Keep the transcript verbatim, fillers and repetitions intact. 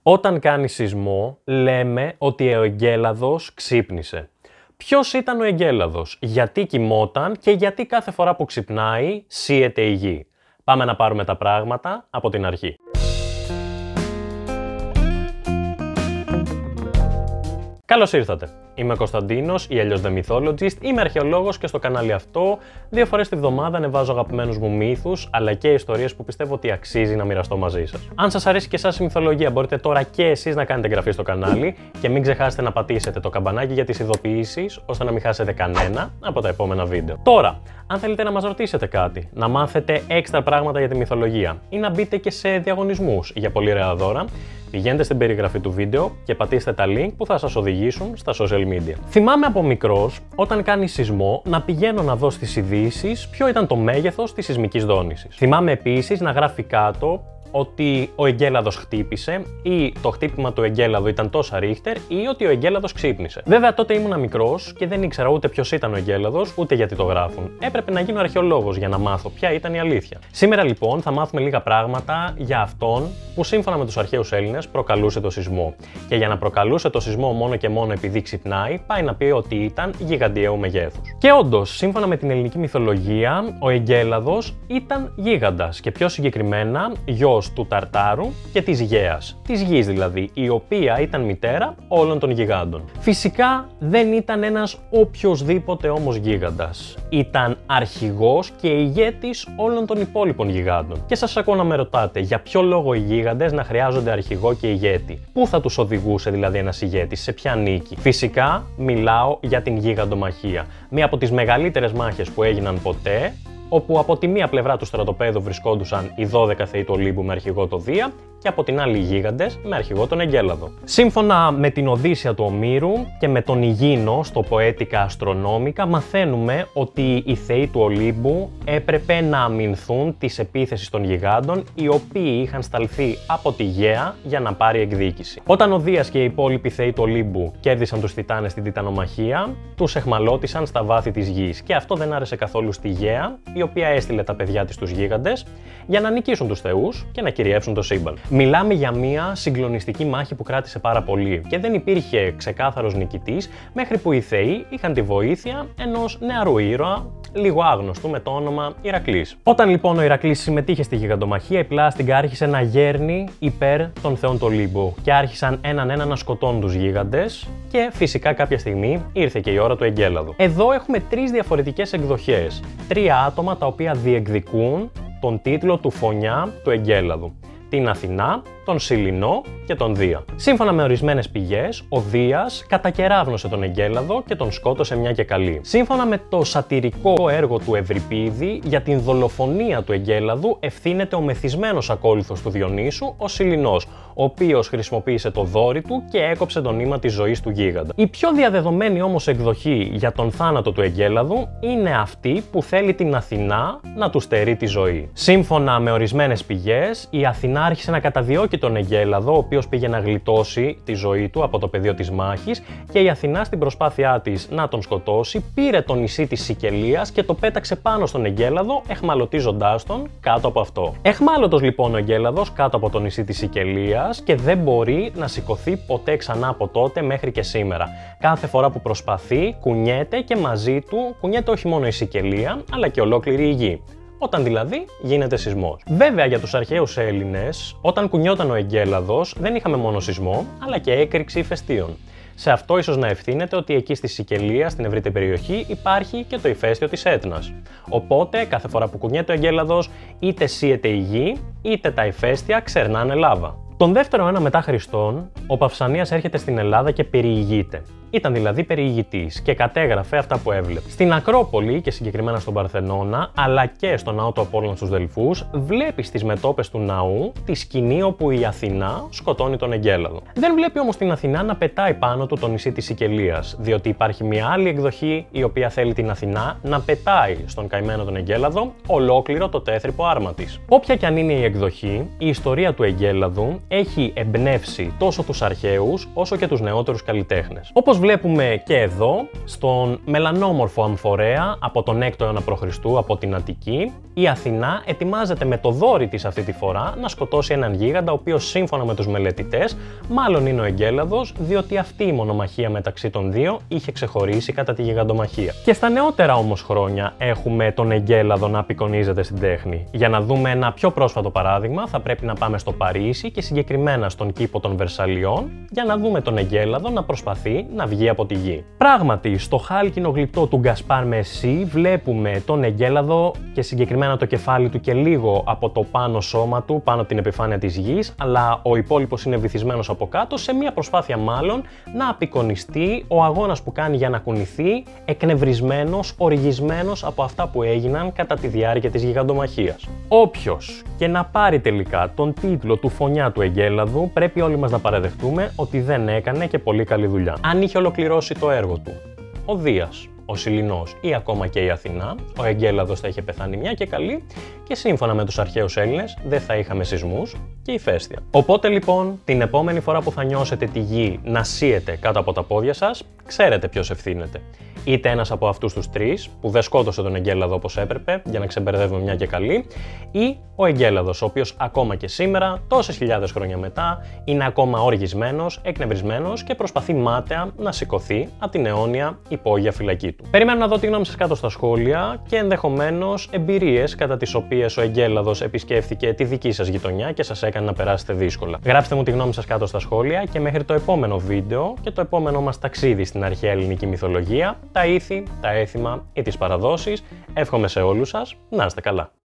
Όταν κάνει σεισμό, λέμε ότι ο εγκέλαδος ξύπνησε. Ποιος ήταν ο εγκέλαδος, γιατί κοιμόταν και γιατί κάθε φορά που ξυπνάει σύεται η γη. Πάμε να πάρουμε τα πράγματα από την αρχή. Καλώς ήρθατε. Είμαι ο Κωνσταντίνος ή αλλιώς The Mythologist, είμαι αρχαιολόγος και στο κανάλι αυτό δύο φορές τη βδομάδα ανεβάζω αγαπημένους μου μύθους αλλά και ιστορίες που πιστεύω ότι αξίζει να μοιραστώ μαζί σας. Αν σας αρέσει και εσάς η μυθολογία, μπορείτε τώρα και εσείς να κάνετε εγγραφή στο κανάλι και μην ξεχάσετε να πατήσετε το καμπανάκι για τις ειδοποιήσεις ώστε να μην χάσετε κανένα από τα επόμενα βίντεο. Τώρα, αν θέλετε να μας ρωτήσετε κάτι, να μάθετε έξτρα πράγματα για τη μυθολογία ή να μπείτε και σε διαγωνισμούς για πολύ ωραία δώρα, πηγαίνετε στην περιγραφή του βίντεο και πατήστε τα link που θα σας οδηγήσουν στα social media. Θυμάμαι από μικρός, όταν κάνει σεισμό, να πηγαίνω να δω στις ειδήσεις ποιο ήταν το μέγεθος της σεισμικής δόνησης. Θυμάμαι επίσης να γράφει κάτω ότι ο εγκέλαδος χτύπησε ή το χτύπημα του εγκέλαδου ήταν τόσα ρίχτερ ή ότι ο εγκέλαδος ξύπνησε. Βέβαια τότε ήμουνα μικρός και δεν ήξερα ούτε ποιος ήταν ο εγκέλαδος ούτε γιατί το γράφουν. Έπρεπε να γίνω αρχαιολόγος για να μάθω ποια ήταν η αλήθεια. Σήμερα λοιπόν θα μάθουμε λίγα πράγματα για αυτόν που σύμφωνα με τους αρχαίους Έλληνες προκαλούσε το σεισμό. Και για να προκαλούσε το σεισμό μόνο και μόνο επειδή ξυπνάει, πάει να πει ότι ήταν γιγαντιαίου μεγέθους. Και όντως, σύμφωνα με την ελληνική μυθολογία, ο εγκέλαδος ήταν γίγαντας και πιο συγκεκριμένα γιος του Ταρτάρου και της Γαίας, της Γης δηλαδή, η οποία ήταν μητέρα όλων των γιγάντων. Φυσικά δεν ήταν ένας οποιοσδήποτε όμως γίγαντας. Ήταν αρχηγός και ηγέτης όλων των υπόλοιπων γιγάντων. Και σας ακούω να με ρωτάτε για ποιο λόγο οι γίγαντες να χρειάζονται αρχηγό και ηγέτη. Πού θα τους οδηγούσε δηλαδή ένας ηγέτης, σε ποια νίκη. Φυσικά μιλάω για την γίγαντομαχία. Μία από τις μεγαλύτερες μάχες που έγιναν ποτέ, όπου από τη μία πλευρά του στρατοπέδου βρισκόντουσαν οι δώδεκα θεοί του Ολύμπου με αρχηγό το Δία και από την άλλη οι γίγαντες με αρχηγό τον Εγκέλαδο. Σύμφωνα με την Οδύσσεια του Ομήρου και με τον Ιγίνο στο Ποέτικα Αστρονόμικα μαθαίνουμε ότι οι θεοί του Ολύμπου έπρεπε να αμυνθούν της επίθεσης των γιγάντων οι οποίοι είχαν σταλθεί από τη Γαία για να πάρει εκδίκηση. Όταν ο Δίας και οι υπόλοιποι θεοί του Ολύμπου κέρδισαν τους Τιτάνες στην Τιτανομαχία, τους εχμαλώτισαν στα βάθη της γης και αυτό δεν άρεσε καθόλου στη Γαία, η οποία έστειλε τα παιδιά της στους γίγαντες για να νικήσουν τους θεούς και να κυριεύσουν το σύμπαν. Μιλάμε για μια συγκλονιστική μάχη που κράτησε πάρα πολύ και δεν υπήρχε ξεκάθαρος νικητής μέχρι που οι θεοί είχαν τη βοήθεια ενός νεαρού ήρωα, λίγο άγνωστου με το όνομα Ηρακλής. Όταν λοιπόν ο Ηρακλής συμμετείχε στη γιγαντομαχία, η Πλάστιγκα άρχισε να γέρνει υπέρ των θεών του Ολύμπου και άρχισαν έναν ένα να σκοτώνουν τους γίγαντες και φυσικά κάποια στιγμή ήρθε και η ώρα του Εγκέλαδου. Εδώ έχουμε τρεις διαφορετικές εκδοχές, τρία άτομα τα οποία διεκδικούν τον τίτλο του Φωνιά του Εγκέλαδου. Την Αθηνά, τον Σιληνό και τον Δία. Σύμφωνα με ορισμένες πηγές, ο Δίας κατακεράβνωσε τον Εγκέλαδο και τον σκότωσε μια και καλή. Σύμφωνα με το σατυρικό έργο του Ευρυπίδη, για την δολοφονία του Εγκέλαδου ευθύνεται ο μεθυσμένος ακόλουθος του Διονύσου, ο Σιληνός, ο οποίος χρησιμοποίησε το δόρυ του και έκοψε το νήμα της ζωής του γίγαντα. Η πιο διαδεδομένη όμως εκδοχή για τον θάνατο του Εγκέλαδου είναι αυτή που θέλει την Αθηνά να του στερεί τη ζωή. Σύμφωνα με ορισμένες πηγές, η Αθηνά άρχισε να καταδιώκει τον Εγκέλαδο, ο οποίος πήγε να γλιτώσει τη ζωή του από το πεδίο της μάχης και η Αθηνά στην προσπάθειά της να τον σκοτώσει πήρε το νησί της Σικελίας και το πέταξε πάνω στον Εγκέλαδο, εχμαλωτίζοντάς τον κάτω από αυτό. Εχμάλωτος λοιπόν ο Εγκέλαδος κάτω από το νησί της Σικελίας και δεν μπορεί να σηκωθεί ποτέ ξανά από τότε μέχρι και σήμερα. Κάθε φορά που προσπαθεί κουνιέται και μαζί του κουνιέται όχι μόνο η Σικελία αλλά και ολόκληρη η γη. Όταν δηλαδή γίνεται σεισμός. Βέβαια για τους αρχαίους Έλληνες, όταν κουνιόταν ο Εγκέλαδος δεν είχαμε μόνο σεισμό, αλλά και έκρηξη ηφαιστείων. Σε αυτό ίσως να ευθύνεται ότι εκεί στη Σικελία, στην ευρύτερη περιοχή, υπάρχει και το ηφαίστειο της Έτνας. Οπότε κάθε φορά που κουνιέται ο Εγκέλαδος, είτε σύεται η γη, είτε τα ηφαίστεια ξερνάνε λάβα. Τον δεύτερο αιώνα μετά Χριστόν, ο Παυσανίας έρχεται στην Ελλάδα και περιηγείται. Ήταν δηλαδή περιηγητής και κατέγραφε αυτά που έβλεπε. Στην Ακρόπολη και συγκεκριμένα στον Παρθενώνα, αλλά και στον ναό του Απόλλωνα στους Δελφούς, βλέπει στις μετώπες του ναού τη σκηνή όπου η Αθηνά σκοτώνει τον Εγκέλαδο. Δεν βλέπει όμως την Αθηνά να πετάει πάνω του το νησί της Σικελίας, διότι υπάρχει μια άλλη εκδοχή η οποία θέλει την Αθηνά να πετάει στον καημένο τον Εγκέλαδο ολόκληρο το τέθρυπο άρμα της. Όποια κι αν είναι η εκδοχή, η ιστορία του Εγκέλαδου έχει εμπνεύσει τόσο τους αρχαίους όσο και τους νεότερους καλλιτέχνες. Όπως Όπως βλέπουμε και εδώ, στον μελανόμορφο αμφορέα από τον έκτο αιώνα προ Χριστού από την Αττική, η Αθηνά ετοιμάζεται με το δόρυ της αυτή τη φορά να σκοτώσει έναν γίγαντα, ο οποίος σύμφωνα με τους μελετητές μάλλον είναι ο Εγκέλαδος, διότι αυτή η μονομαχία μεταξύ των δύο είχε ξεχωρίσει κατά τη γιγαντομαχία. Και στα νεότερα όμως χρόνια έχουμε τον Εγκέλαδο να απεικονίζεται στην τέχνη. Για να δούμε ένα πιο πρόσφατο παράδειγμα, θα πρέπει να πάμε στο Παρίσι και συγκεκριμένα στον κήπο των Βερσαλιών για να δούμε τον Εγκέλαδο να προσπαθεί να βγει από τη γη. Πράγματι, στο χάλκινο γλυπτό του Γκασπάρ Μεσί βλέπουμε τον Εγκέλαδο και συγκεκριμένα το κεφάλι του και λίγο από το πάνω σώμα του, πάνω από την επιφάνεια της γης, αλλά ο υπόλοιπος είναι βυθισμένος από κάτω, σε μια προσπάθεια μάλλον να απεικονιστεί ο αγώνας που κάνει για να κουνηθεί, εκνευρισμένος, οργισμένος από αυτά που έγιναν κατά τη διάρκεια της γιγαντομαχίας. Όποιος και να πάρει τελικά τον τίτλο του Φωνιά του Εγκέλαδου, πρέπει όλοι μας να παραδεχτούμε ότι δεν έκανε και πολύ καλή δουλειά. Αν είχε ολοκληρώσει το έργο του ο Δίας, ο Σιληνός ή ακόμα και η Αθηνά, ο Εγκέλαδος θα είχε πεθάνει μια και καλή και σύμφωνα με τους αρχαίους Έλληνες δεν θα είχαμε σεισμούς και ηφαίστεια. Οπότε λοιπόν, την επόμενη φορά που θα νιώσετε τη γη να σύεται κάτω από τα πόδια σας, ξέρετε ποιος ευθύνεται. Είτε ένας από αυτούς τους τρεις που δεν σκότωσε τον Εγκέλαδο όπως έπρεπε, για να ξεμπερδεύουμε μια και καλή, ή ο Εγκέλαδος, ο οποίος ακόμα και σήμερα, τόσες χιλιάδες χρόνια μετά, είναι ακόμα οργισμένος, εκνευρισμένος και προσπαθεί μάταια να σηκωθεί από την αιώνια υπόγεια φυλακή του. Περιμένω να δω τη γνώμη σας κάτω στα σχόλια και ενδεχομένως εμπειρίες κατά τις οποίες ο Εγκέλαδος επισκέφθηκε τη δική σας γειτονιά και σας έκανε να περάσετε δύσκολα. Γράψτε μου τη γνώμη σας κάτω στα σχόλια και μέχρι το επόμενο βίντεο και το επόμενό μας ταξίδι στην αρχαία ελληνική μυθολογία, τα ήθη, τα έθιμα ή τις παραδόσεις, εύχομαι σε όλους σας να είστε καλά.